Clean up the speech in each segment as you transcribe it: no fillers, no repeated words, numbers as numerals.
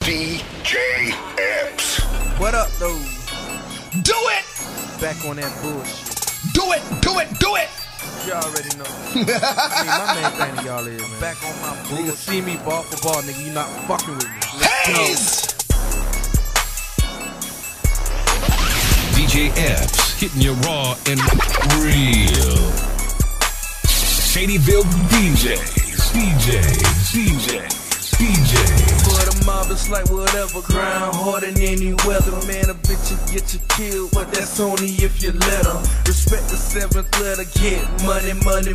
DJ Epps. What up, though? Do it! Back on that bullshit. Do it! Do it! Do it! You already know. I mean, my main thing to y'all is, man. Back on my bullshit. Nigga, see me ball for ball, nigga. You not fucking with me. Haze! DJ Epps hitting you raw and real. Shadyville DJs. For the mob, it's like whatever. Grind harder than any weather. Man, a bitch will get you killed, but that's only if you let her. Respect the seventh letter, get money.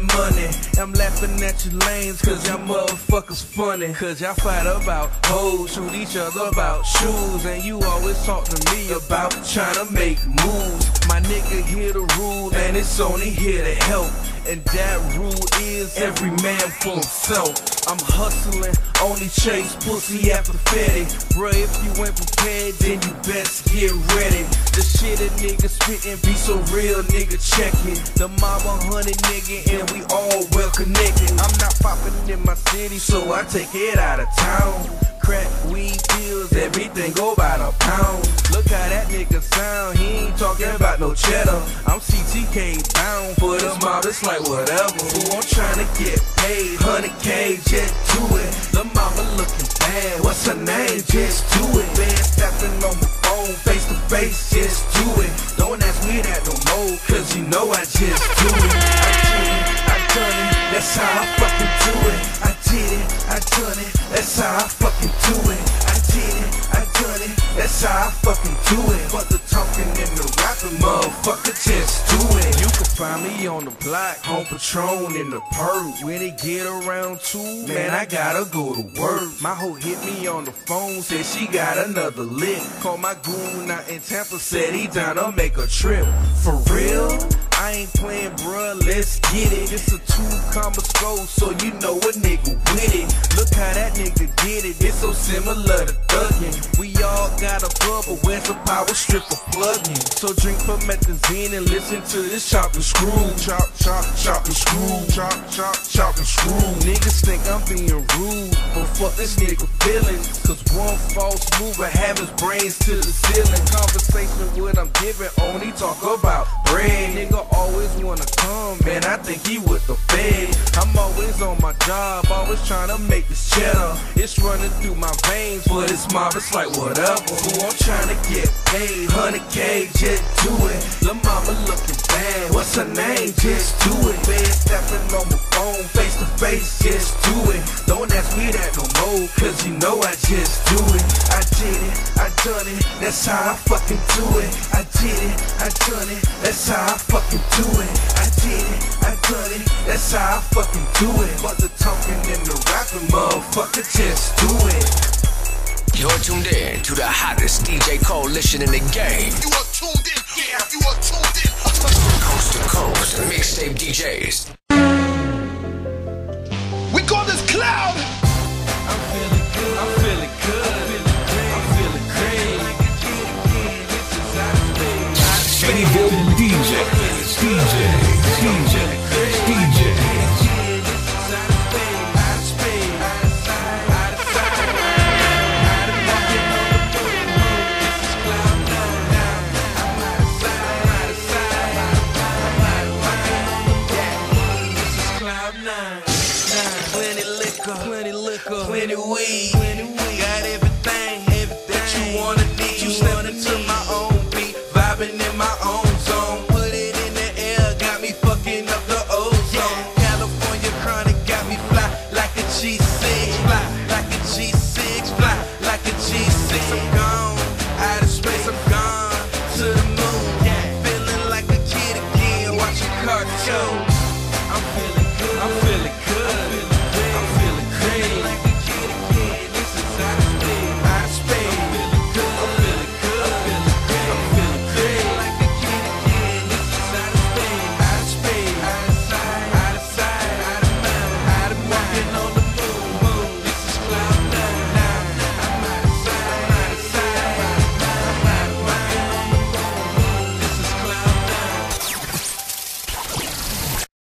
I'm laughing at you lanes, cause y'all motherfuckers funny. Cause y'all fight about hoes, shoot each other about shoes. And you always talk to me about trying to make moves. My nigga here to rule, and it's only here to help. And that rule is every man for himself. I'm hustling, only chase pussy after fatty. Bruh, if you ain't prepared, then you best get ready. The shit a nigga spittin' be so real, nigga, check it. The mob 100 nigga, and we all well connected. I'm not poppin' in my city, so I take it out of town. Crack, weed, pills, everything go by the pound. Look how that nigga sound, he ain't talking about no cheddar. I'm CTK bound for the mob, it's like whatever. Who I'm trying to get paid, 100K, just do it. The mama looking bad, what's her name, just do it. Man, stepping on my phone, face to face, just do it. Don't ask me that no more, cause you know I just do it. I done it, that's how I fucking do it. I did it, I done it, that's how I fucking do it. I did it, I done it, that's how I fucking do it. But the talking and the rapping, motherfucker, just do it. You can find me on the block, home Patron in the perk. When it get around 2, man, I gotta go to work. My hoe hit me on the phone, said she got another lick. Called my goon out in Tampa, said he down to make a trip. For real? I ain't playing, bruh, let's get it. It's a 2-combo score, so you know a nigga with it. Look how that nigga did it, it's so similar to thuggin'. We all got a bubble, where's the power strip for plugging? So drink promethazine and listen to this chop and screw. Chop and screw. Chop and screw. Niggas think I'm being rude, but fuck this nigga feelings. Cause one false move will have his brains to the ceiling. Conversation what I'm giving, only talk about bread. Nigga always wanna come, man, I think he with the fed. I'm always on my job, always trying to make this cheddar. It's running through my veins, but it's mob, it's like whatever. Who I'm trying to get paid, 100K, just do it. Lil' mama looking bad, what's her name, just do it. Man, stepping on my phone, face to face, just do it. Don't ask me that no more, cause you know I just do it. I did it, I done it, that's how I fucking do it. I did it, I done it, that's how I fucking do it. I did it, I done it, that's how I fucking do it. But the talking and the rapping, motherfucker, just do it. You're tuned in to the hottest DJ coalition in the game. You are tuned in, yeah, you are tuned in. Coast to coast, mixtape DJs.